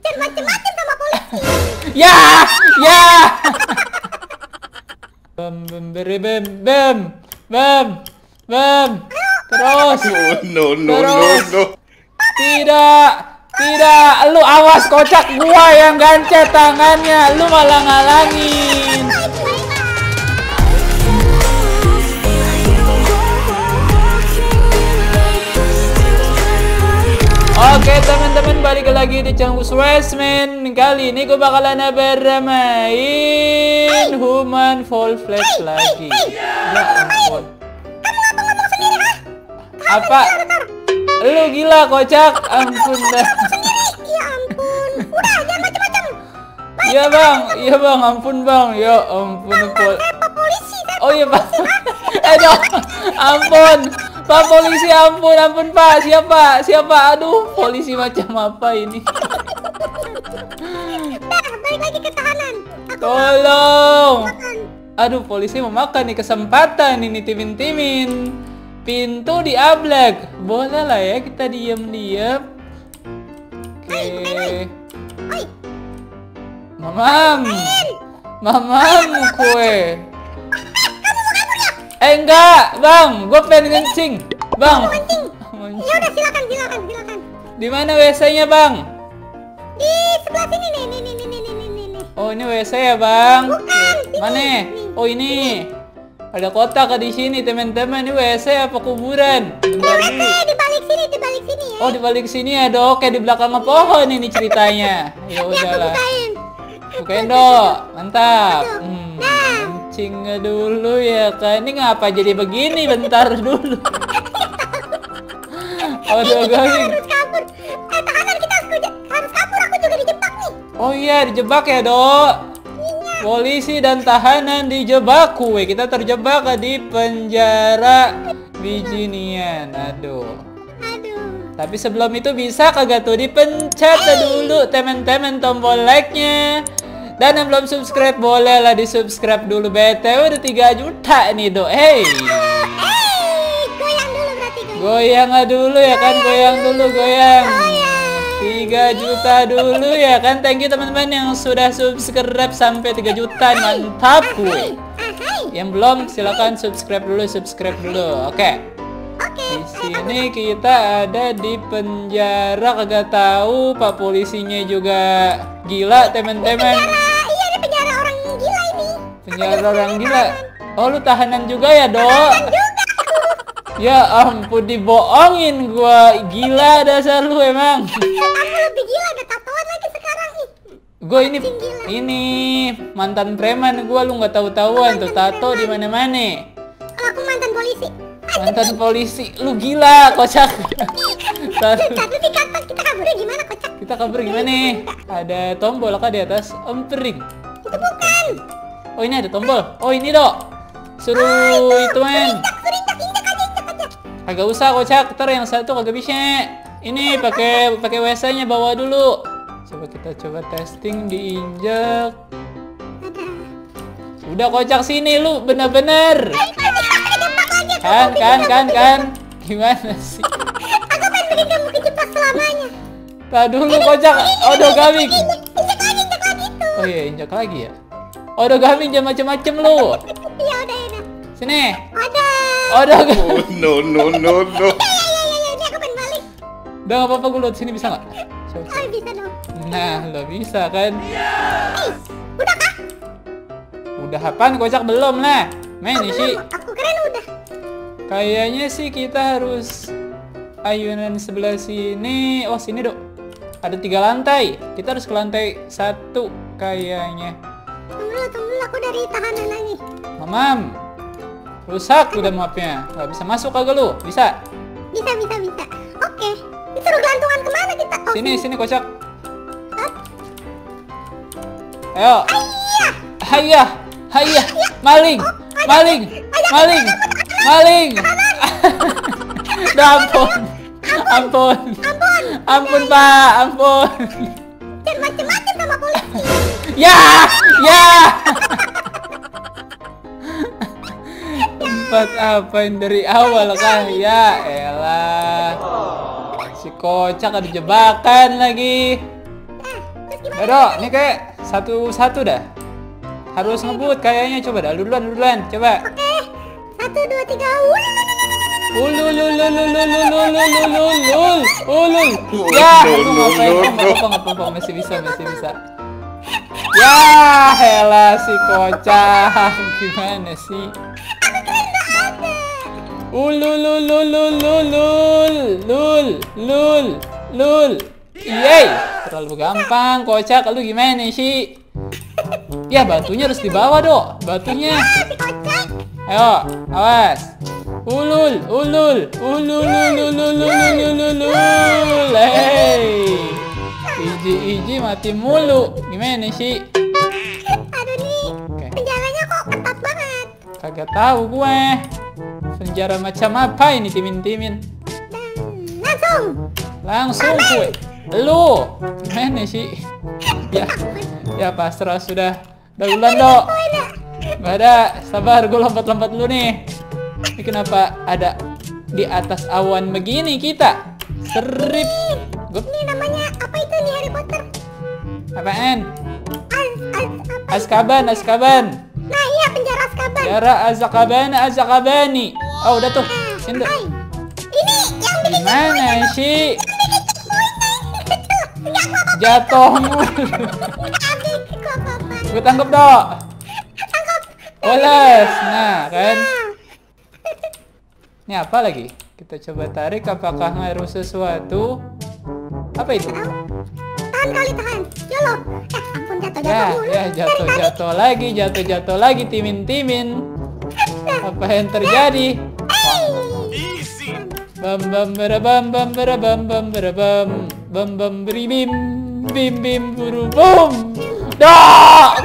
Jangan macem-macem sama polisi. Ya, ya. Bem. Terus. Terus. Tidak. Lu awas kocak, gua yang gancet tangannya, lu malah ngalangin. Oke teman-teman, balik lagi di channel Westman. Kali ini gue bakalan bermain Human Fall Flat lagi. Ya ampun. Apa? Lu gila kocak, ampun dah. Ya ampun. Udah, jangan macam-macam. Iya bang, ampun bang. Ya ampun Pol. Polisi. Oh iya pak. Aduh, ampun. Pak polisi, ampun pak. Siapa? Aduh, polisi macam apa ini? Balik lagi ke tahanan. Tolong. Aduh, polisi mau makan nih, kesempatan ini timin-timin. Pintu diablek. Boleh lah ya kita diam-diam. Oke. Mamam kue. Enggak, bang. Gue pengen kencing. Bang. Ya udah, silakan. Di mana WC-nya, bang? Di sebelah sini nih. Oh, ini WC ya, bang? Bukan. Mana? Oh, ini. Ada kotak di sini, teman-teman. Ini WC apa kuburan? WC di balik sini ya. Oh, di balik sini ya, Dok. Kayak di belakang pohon ini ceritanya. Ya udahlah. Bukain, Dok. Mantap. Kencing dulu ya kan. Ini ngapa jadi begini? Bentar dulu. Aduh, garing. Harus kabur. Tahanan kita harus kabur. Aku juga dijebak nih. Oh iya, dijebak ya, Dok. Polisi dan tahanan dijebak. Kita terjebak di penjara Bijinian. Aduh. Tapi sebelum itu bisa kagak tuh dipencet dulu teman-teman tombol like-nya. Dan yang belum subscribe boleh lah di subscribe dulu. BTW udah 3 juta nih, Dok. Hey, goyang dulu berarti. Goyang dulu ya kan, goyang. 3 juta dulu ya kan. Thank you teman-teman yang sudah subscribe sampai 3 juta. Mantap gue. Yang belum silakan subscribe dulu. Oke. Di sini kita ada di penjara, kagak tahu Pak polisinya juga gila teman-teman. Iya, ini penjara orang gila ini. Penjara orang gila. Oh, lu tahanan juga ya, Dok? Ya ampun, dibohongin gua. Gila dasar lu emang. Aku lebih gila, ada tatoan lagi sekarang nih. Gue ini mantan preman gua, lu nggak tahu-tahuan tuh tato di mana-mana. Aku mantan polisi. Mantan polisi, lu gila kocak. Kita kaburnya gimana, kocak? Kita kabur gimana nih? Ada tombol kah di atas? Empering. Itu bukan. Oh, ini ada tombol. Oh, ini, Dok. Suruh itu men. Injak aja. Kagak usah kocak, ntar yang satu kagak bisa. Ini pakai WC-nya bawa dulu. Kita coba testing, diinjak. Udah kocak, sini lu bener-bener. Kan. Gimana sih? Aku pengen bikin kamu kejebak selamanya. Tadi dulu kocak. Odo gaming. Injak lagi tuh. Oh iya, injak lagi ya. Odo gaming jangan macem-macem lu. Ya udah. Sini. Ada. Odo gaming. No. Ya, ini aku pengen balik. Udah nggak apa-apa, gue liat sini bisa nggak? Oh, bisa dong. Nah, lo bisa kan? Udah kah? Udah apaan kocak, belum lah. Main sih. Aku keren udah. Kayaknya sih kita harus ayunan sebelah sini. Oh, sini, Dok. Ada 3 lantai. Kita harus ke lantai 1 kayaknya. Tunggu dulu, aku dari tahanan lagi. Mamam. Rusak udah mapnya. Gak bisa masuk kagak lu? Bisa? Bisa. Oke. Disuruh gelantungan kemana kita? Oh, sini kocak. Ayo. Hayya. Maling. Ampun, Pak. Ampun. Jangan macem-macem sama polisi. Ya. Tempat apa yang dari awal kah? Ya elah. Si kocak ada jebakan lagi. Dok, ini kayak satu-satu dah. Harus ngebut kayaknya. Coba dah, duluan. Coba. Oke. 1, 2, 3. Ulul. Ya, nggak apa-apa, masih bisa. Ya, helah si kocak. Gimana sih? Lul. Yeay, terlalu gampang, kocak. Lu gimana sih? Ya, batunya harus dibawa, Dok. Batunya. Ayo, awas. Ulul. Hey. Iji mati mulu. Gimana sih? Aduh nih, penjaranya kok ketat banget. Kagak tahu gue. Penjara macam apa ini timin? Langsung gue. Lu gimana sih? Ya pasrah sudah. Duluan, Dok. Gak ada, sabar, gue lompat-lompat dulu nih. Ini kenapa ada di atas awan begini kita? Serip. Ini namanya apa itu nih, Harry Potter? Apaan? Apa? Azkaban. Nah iya, penjara Azkaban. Penjara Azkabani. Oh udah tuh. Sini. Ini yang bikin gimana sih? Jatuh mulu. Gue tangkap, Dok. Oles. Nah kan. Ini apa lagi? Kita coba tarik, apakah ngaruh sesuatu? Apa itu? Tahan. Yolo. Ampun, Jatuh lagi timin. Apa yang terjadi? Bam bim buru bum. Dah,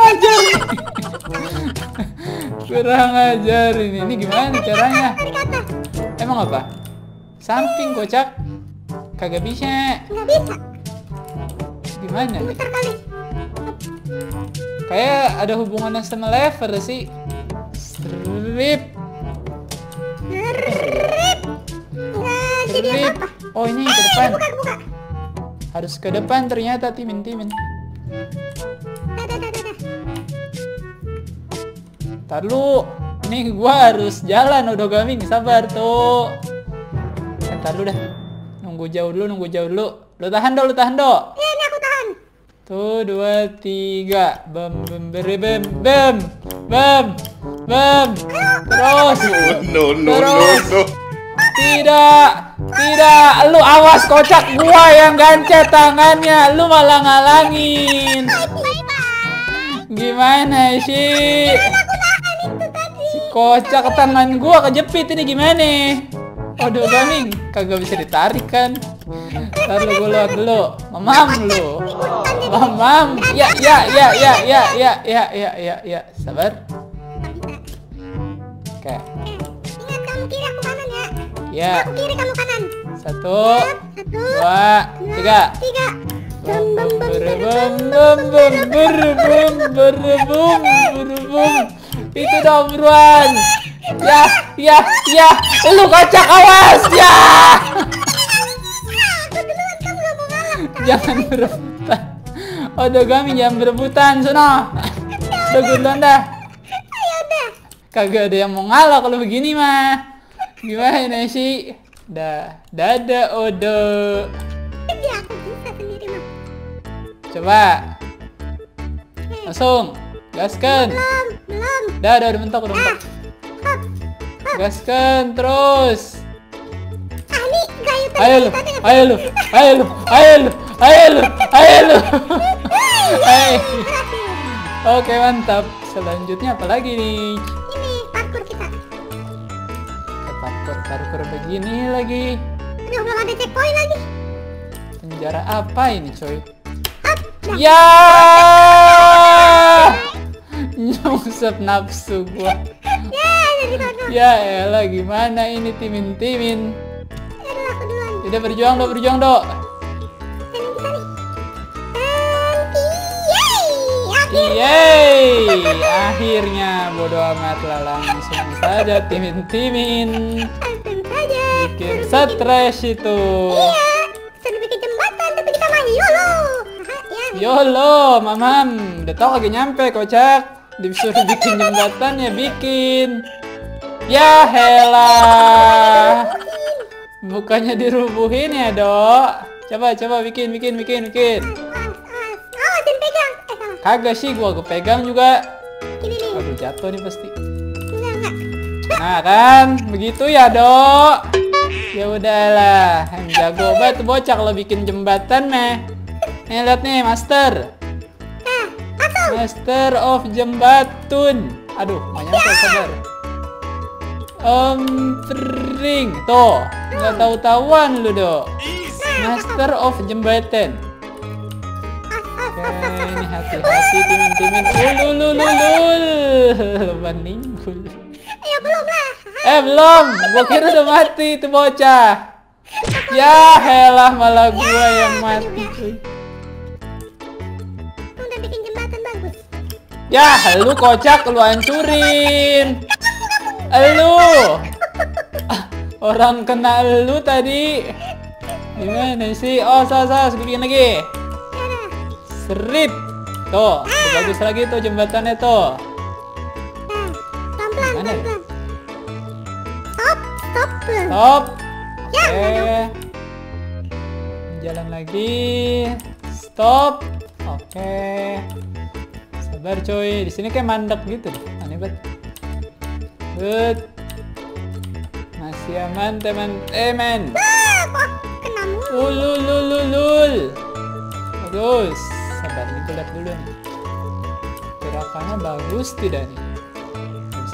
kurang ajar ini. Ini gimana caranya? Emang apa? Samping, kocak. Kagak bisa. Nggak bisa. Gimana nih? Putar kali. Kayak ada hubungannya sama lever sih. Strip. Nggak jadi apa-apa. Oh ini ke depan. Buka. Harus ke depan ternyata timin. Dah. Ntar lu. Nih gua harus jalan Odogami. Sabar tuh. Ntar lu dah. Nunggu jauh dulu. Lu tahan dong. Ya, ini aku tahan. Tuh 2, 3. Bam. Terus. No. Tidak. Lu awas, kocak, gua yang gancet tangannya. Lu malah ngalangin. Gimana sih? Si kocak, tangan gua kejepit ini gimana? Aduh, Gaming, kagak bisa ditarik kan? Ntar lu, gue lihat dulu. Mamam. Ya. Sabar. Oke. Ingat, kamu kiri, aku kanan ya. Ya. Aku kiri, kamu kanan. 1, 2, 3. Berbum. Itu dong, buruan. Ya. Lu kocak, awas. Ya. Jangan berebutan. Odogami jangan berebutan, sono. Udah gue duluan dah. Kagak ada yang mau ngalah kalau begini mah. Gimana sih? Dadah Odo. Ya, aku bisa sendiri mah. Coba. Langsung. Gaskan. Belum. Udah mentok. Gaskan terus. Ini gayu tadi. Ayo lu. Oke, mantap. Selanjutnya apa lagi nih? Ini parkur kita. Parkur begini lagi. Aduh, belum ada checkpoint lagi. Penjara apa ini, coy? Dah. Ya! Nyungsep nafsu gua. Ya, jadi kono. Ya elah, gimana ini timin. Aduh, aku duluan. Udah berjuang, Dok. Ini bisa nih. Yeay! Yeay! Akhirnya bodo amat lah, langsung saja timin. Langsung saja. Bikin stres itu. Iya, sudah bikin jembatan tapi kita mah YOLO. Ya. YOLO, mamam. Udah tau lagi nyampe, kocak. Disuruh bikin jembatan ya bikin. Ya helah. Bukannya dirubuhin ya, Dok. Coba bikin. Awas, pegang. Salah. Kagak sih, gua pegang juga. Gini nih. Aduh, jatuh nih pasti. Enggak. Nah kan, begitu ya, Dok. Ya udahlah, yang jago banget tuh bocah kalau bikin jembatan meh. Nih lihat nih, Master. Nah, langsung. Master of Jembatun. Aduh, nggak nyampe, sabar. Pring. Tuh, nggak tahu-tahuan lu, Dok. Master of Jembatan. Oke, ini hati-hati timin-timin. Ululululul. Meninggal. Ya belum lah. Belum. Gua kira udah mati itu bocah. Ya helah, malah gua yang mati, cuy. Udah bikin jembatan bagus. Ya, lu kocak, lu hancurin. Lu. Orang kena lu tadi. Gimana sih? Oh, salah. Gue bikin lagi. Serip. Tuh, udah bagus lagi tuh jembatannya tuh. Nah, pelan-pelan. Stop. Stop. Ya, Oke. Jalan lagi. Stop. Oke. Sabar coy. Di sini kayak mandek gitu. Aneh banget. Good. Masih aman teman-teman. Kok kena mulu? Ululululul. Bagus. Sabar nih, gue lihat dulu nih. Gerakannya bagus tidak nih? Bisa.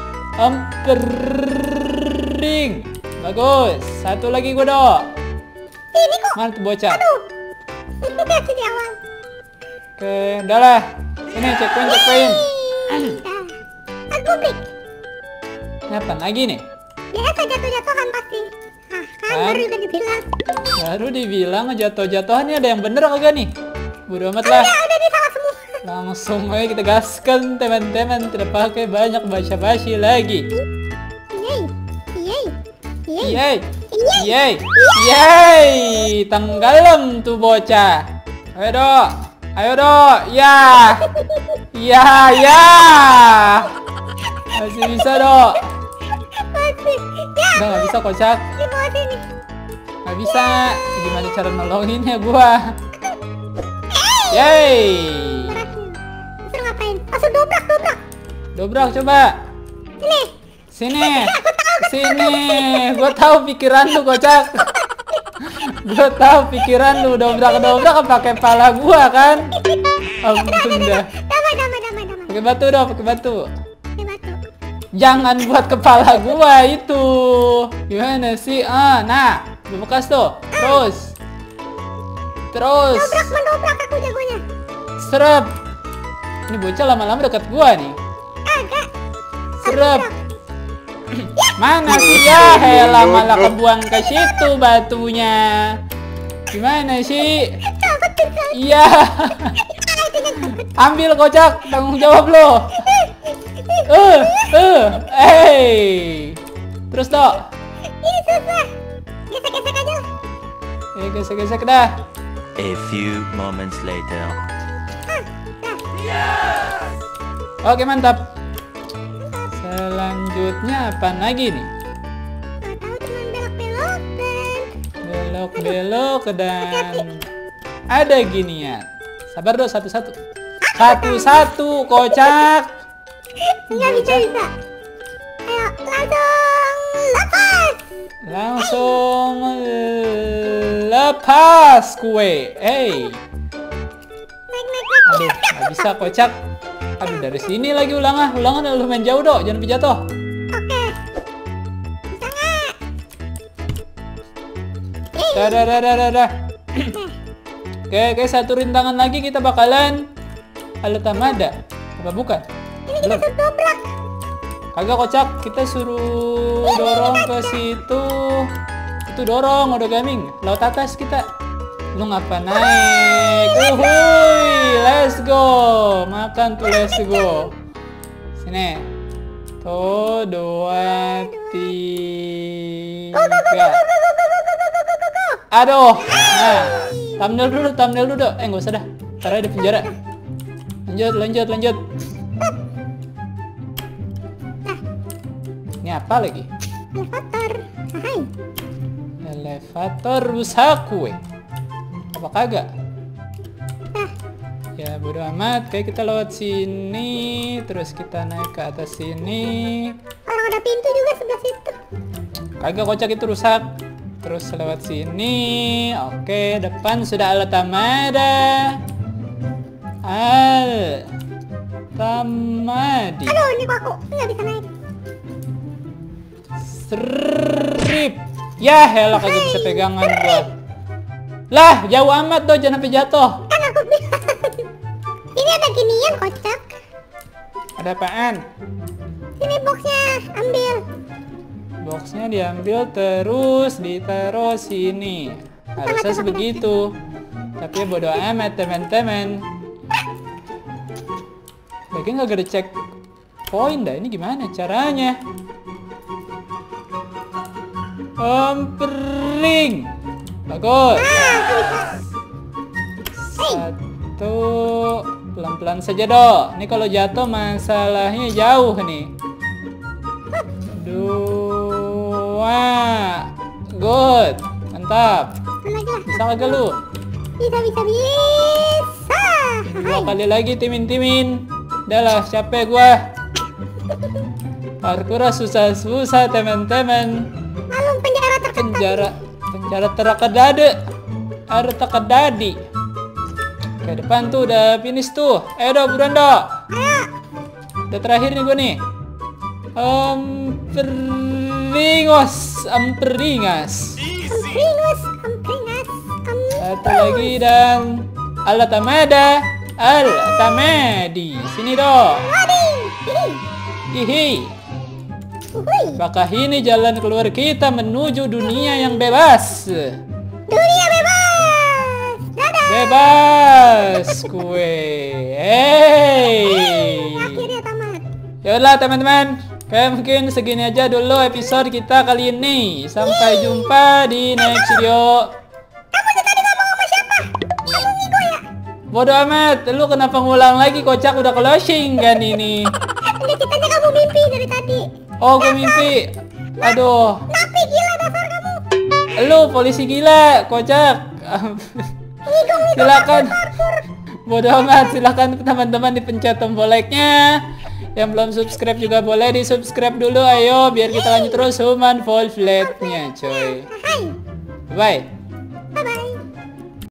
Pering. Bagus. Satu lagi gue, Dok. Ini kok. Mana tuh bocah? Aduh. Itu di awal. Oke, udah lah. Sini, checkpoint. Aku pick. Apa lagi nih? Biasa jatuh-jatuhan pasti. Kan Kan? baru udah dibilang. Baru dibilang jatuh-jatuhan nih, ada yang bener kagak nih? Bodo amat lah. Udah di salah semua. Langsung aja kita gaskan teman-teman. Tidak pakai banyak basa-basi lagi. Yeay. Yeay. Tenggelam tuh bocah. Ayo dok. Ya. Masih bisa, Dok. Masih. Ya. Udah nggak bisa, kocak. Di bawah sini. Nggak bisa. Gimana cara nolonginnya gua? Yeay. Berhasil. Disuruh ngapain? Langsung dobrak. Dobrak coba. Sini. Gua tahu pikiran lu, kocak. Gua tahu pikiran lu. Dobrak pakai pala gua kan. Ampun dah. Damai. Pakai batu, Dok, pakai batu. Ini batu. Jangan buat kepala gua itu. Gimana sih? Nah, bekas tuh. Terus. Mendobrak aku jagonya. Serep. Ini bocah lama-lama dekat gua nih. Agak. Serep. Mana sih? Ya helah, malah kebuang ke situ batunya. Gimana sih? Iya. Ambil, kocak, tanggung jawab lo. Terus, Dok. Ini susah. Gesek-gesek aja lah. Gesek-gesek dah. A few moments later. Oke, mantap. Selanjutnya apa lagi nih? Nggak tahu, cuman belok-belok Belok dan ada ginian. Sabar, Dok, satu-satu. Satu-satu, kocak. Nggak bisa. Ayo, Langsung lepas kue. Naik. Aduh, nggak bisa, kocak. Aduh, dari sini lagi ulangan lu main jauh, Dok, jangan jatuh. Oke. Bisa nggak? Dah. Oke, satu rintangan lagi kita bakalan halo tamada. Apa bukan? Ini kita suruh dobrak. Kagak, kocak, kita suruh dorong ke situ. Itu dorong, udah gaming. Laut atas kita. Lu ngapa naik? Uhuy, let's go. Makan tuh, let's go. Sini. Tuh, 2, 3. Aduh. Nah, thumbnail dulu. Nggak usah dah. Ntar ada penjara. Lanjut. Ini apa lagi? Elevator. Hai. Elevator rusak kue. Apa kagak? Ya bodo amat, kayak kita lewat sini, terus kita naik ke atas sini. Orang ada pintu juga sebelah situ. Kagak, kocak, itu rusak. Terus lewat sini. Oke, depan sudah Al-Tamada. Al-Tamadi. Aduh, ini kok aku nggak bisa naik. Strip. Ya, elah kagak bisa pegangan gua. Lah, jauh amat tuh, jangan sampai jatuh. Kan aku bilang. Ini ada ginian kocak. Ada apaan? Sini boxnya, ambil. Boxnya diambil terus ditaruh sini. Harusnya begitu. Tapi bodo amat teman-teman. Lagi nggak ada cek poin dah. Ini gimana caranya? Pering. Bagus. Satu. Pelan-pelan saja dong. Ini kalau jatuh masalahnya jauh nih. 2. Good. Mantap. Bisa kagak lu? Bisa. 2 kali lagi timin. Udah lah, capek gua. Parkour susah-susah teman-teman. Lalu penjara terkenal. Penjara terkedadi. Ke depan tuh udah finish tuh. Ayo dong, buruan dong. Udah terakhir nih gua nih. Amperingas. Satu lagi dan Al-Tamada. Al-Tamadi. Sini dong. Hihi. Apakah ini jalan keluar kita menuju dunia yang bebas? Dunia bebas. Dadah. Bebas kue. Hey. Akhirnya tamat. Yaudah teman-teman, kayak mungkin segini aja dulu episode kita kali ini. Sampai jumpa di next video. Kamu tadi ngomong sama siapa? Kamu ngigo ya? Bodoh amat, lu kenapa ngulang lagi, kocak, udah closing kan ini. Lihat ceritanya kamu mimpi dari tadi. Oh, gue mimpi. Aduh. Napi gila dasar kamu. Lu polisi gila, kocak. Silakan. Bodoh amat, silakan teman-teman dipencet tombol like-nya. Yang belum subscribe juga boleh di-subscribe dulu, ayo biar kita lanjut terus Human Fall Flat-nya, coy. Hai. Bye. Bye-bye.